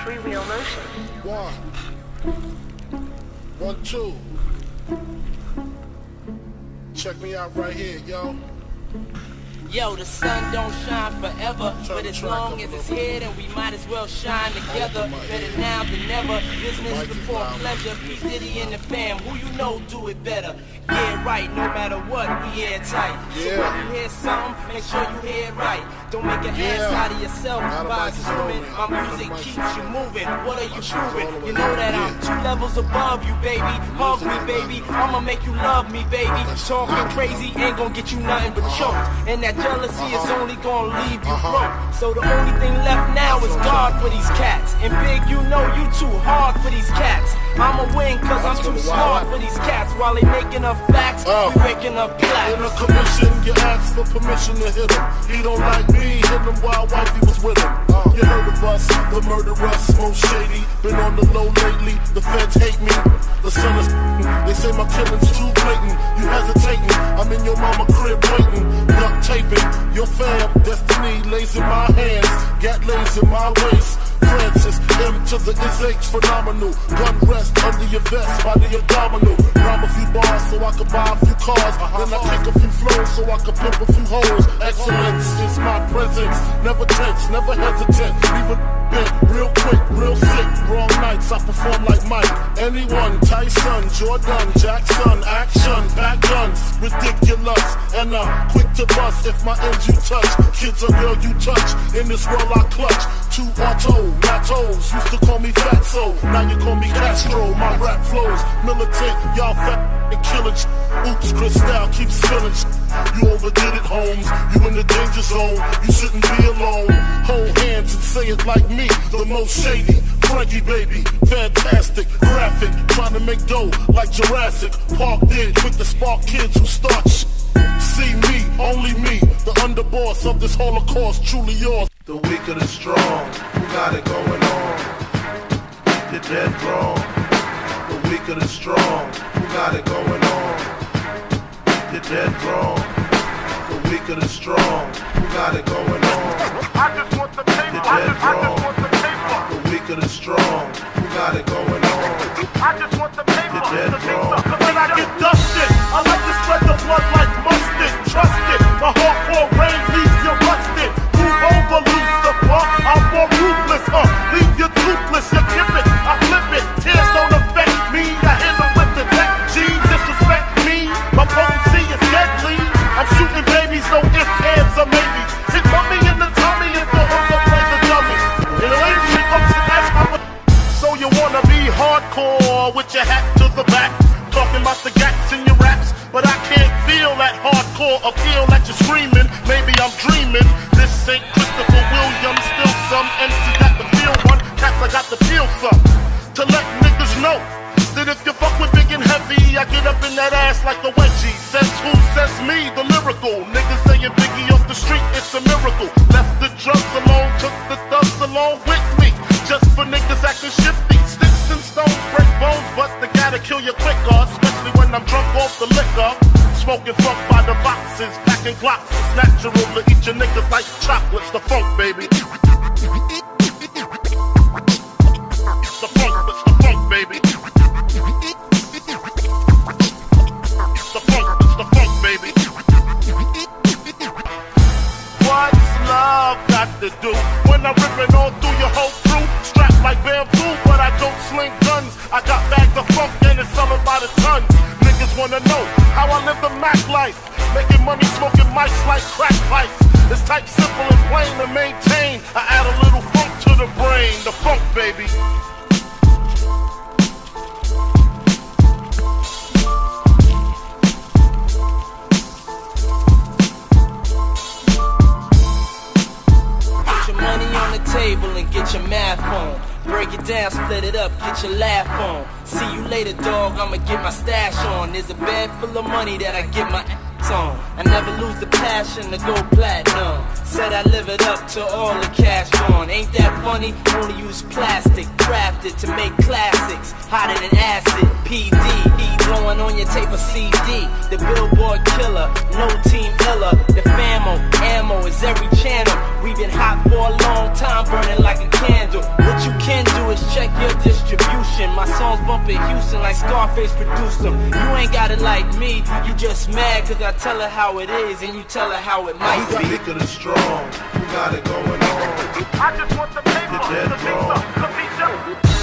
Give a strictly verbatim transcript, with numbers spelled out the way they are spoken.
Freewheel Motion. One. One, two. Check me out right here, yo. Yo, the sun don't shine forever, but as long as it's here, then we might as well shine together. Better now than never, business before pleasure. P. Diddy and the fam, who you know do it better. Yeah, right, no matter what, we airtight. So when you hear something, make sure you hear it right. Don't make an ass out of yourself by assuming my music keeps you moving. What are you proving? You know that I'm two levels above you, baby. Hug me, baby. I'ma make you love me, baby. Talking crazy ain't gonna get you nothing but choke. And that jealousy is only gonna leave you broke. So the only thing left now is God for these cats. And Big, you know you too hard for these cats. I'ma win cause I'm too smart for these cats. While they making up facts, we waking up black. In a commission, you ask for permission to hit him. He don't like me, hit him while wifey was with him. You heard of us, the murderers, most shady. Been on the low lately, the feds hate me. The sun is, they say my killing's too blatant. You hesitating, I'm in your mama crib waiting. Duct taping, your fam, destiny lays in my hands. Gat lays in my waist. Francis, M to the is H, phenomenal. Gun rest under your vest, by the abdominal. Rhyme a few bars so I can buy a few cars. Then I kick a few flows so I can pimp a few hoes. Excellence is my presence. Never tense, never hesitant. Leave a bit real quick, real sick. Wrong nights, I perform like Mike. Anyone, Tyson, Jordan, Jackson, action, back guns, ridiculous. And I'm quick to bust if my ends you touch. Kids a girl you touch. In this world I clutch. Two auto, Matos, used to call me Fatso. Now you call me Castro. My rap flows militant, y'all fat and killing. Oops, Cristal keeps spilling. You overdid it, Holmes. You in the danger zone. You shouldn't be alone. Hold hands and say it like me, the most shady. Frankie baby, fantastic, graphic, trying to make dough like Jurassic Park did with the spark kids who start sh See me, only me, the underboss of this holocaust, truly yours. The weak of the strong, who got it going on? You're dead wrong. The weak of the strong, who got it going on? You're dead wrong. The weak of the strong, who got it going on? I just want the paper, You're I dead just, I just wrong. want the paper. The weak of the strong, who got it going on? I just want the paper. You're dead wrong. When I get dusted, I like to spread the blood like mustard. Trust it, the hardcore rain leaves you rusted. Move over, Lucifer, I'm more ruthless, huh? Leave you toothless, you tip it, I flip it. Tears don't affect me, I hit them with the deck. G, disrespect me, my potency is deadly. I'm shooting babies, no ifs, ands, or maybes. Hit mommy in the tummy if the hooker play the dummy. And the lady she ups and that's how it. So you wanna be hardcore with your hat to the back, talking about the gats in your raps, but I can't feel that hardcore appeal that you're screaming. Maybe I'm dreaming. This ain't Christopher Williams, still some M C got the feel one, cats I got the feel some. To let niggas know that if you fuck with big and heavy, I get up in that ass like a wedgie. Says who? Says me, the lyrical. Niggas saying Biggie off the street, it's a miracle. Left the drugs alone, took the thugs along with me. Just for niggas acting shifty. Sticks and stones break bones, but they gotta kill you quicker, especially when I'm drunk off the liquor. Smoking funk by the boxes, packing glocks. It's natural to eat your niggas like chocolates. The funk, baby. It's the funk, it's the funk, baby. It's the funk, it's the funk, baby. What's love got to do when I'm ripping all through your whole crew? Strapped like bamboo, but I don't sling guns. I got bags of funk and it's selling by the tons. Niggas wanna know how I live the Mac life, making money, smoking mics like crack pipes. It's type simple and plain to maintain. I add a little funk to the brain, the funk, baby. Put your money on the table and get your math on. Break it down, split it up, get your laugh on. See you later, dog, I'ma get my stash on. There's a bag full of money that I get my ass on. I never lose the passion to go platinum. Said I live it up to all the cash on. Ain't that funny? Only use plastic, crafted to make classics. Hotter than acid, P D. Blowing on your tape of C D. The Billboard killer, no team iller. The famo, ammo is every channel. We've been hot for a long time, burning like a candle. What you can do is check your distribution. My songs bump in Houston like Scarface produced them. You ain't got it like me, you just mad cause I tell her how it is and you tell her how it might be. Weak and strong, who got it going on? I just want the paper, You're dead the wrong. pizza, the pizza.